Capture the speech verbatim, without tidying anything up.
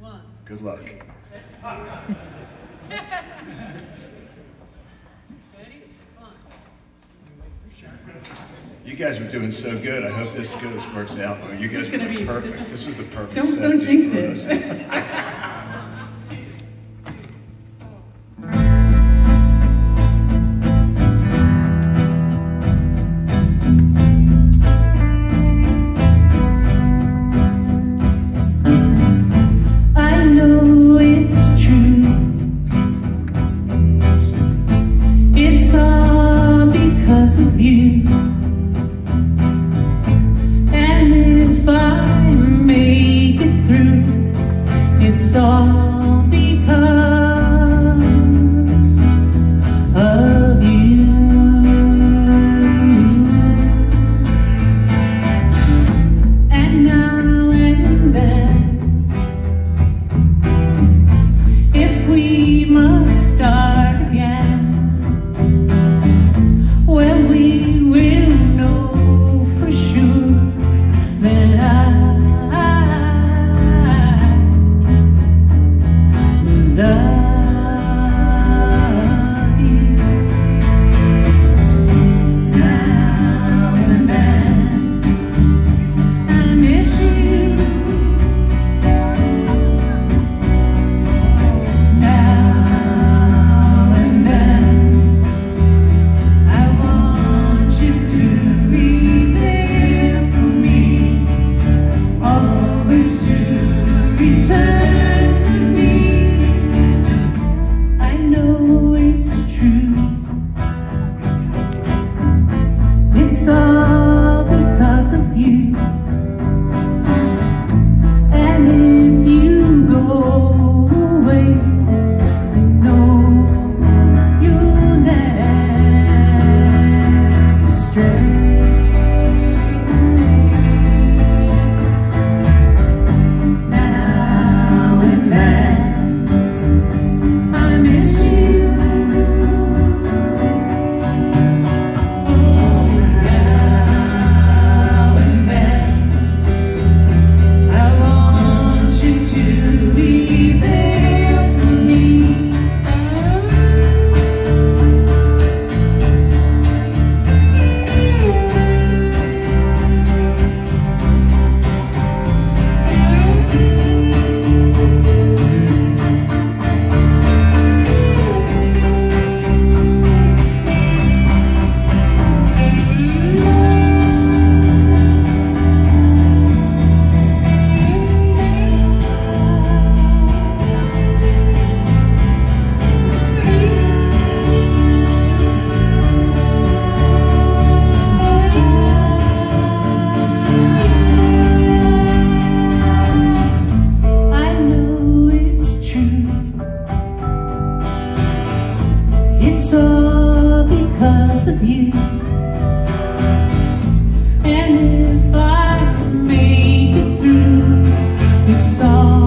Good luck. You guys were doing so good. I hope this goes works out. You guys were be, perfect. This, is, this was the perfect don't, set. Don't jinx it. Of you, and if I make it through, it's all because of you. And now and then, if we must start again, when we will know for sure that I love you. Now and then I miss you. Now and then return to me. I know it's true. It's all because of you. And if you go away, I know you'll never stray. It's all because of you. And if I make it through, it's all